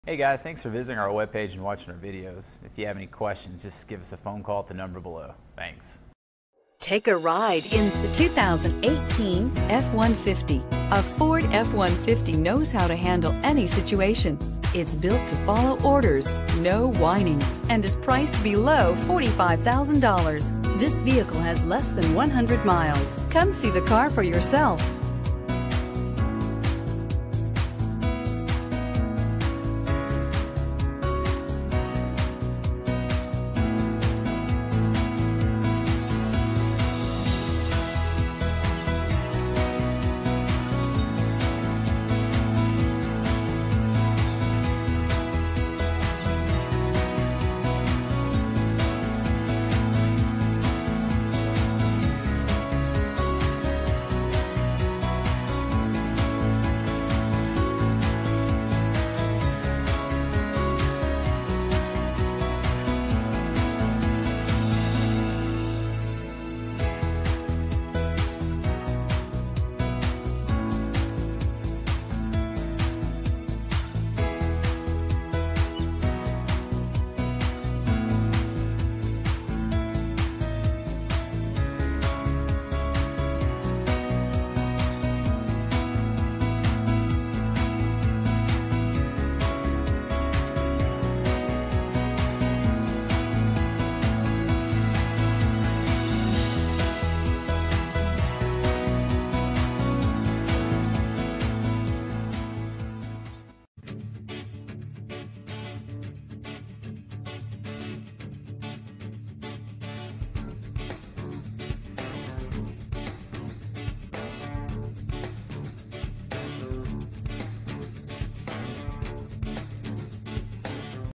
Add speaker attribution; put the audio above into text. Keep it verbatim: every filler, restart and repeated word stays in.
Speaker 1: Hey guys, thanks for visiting our webpage and watching our videos. If you have any questions, just give us a phone call at the number below. Thanks.
Speaker 2: Take a ride in the two thousand eighteen F one fifty. A Ford F one fifty knows how to handle any situation. It's built to follow orders, no whining, and is priced below forty-five thousand dollars. This vehicle has less than one hundred miles. Come see the car for yourself.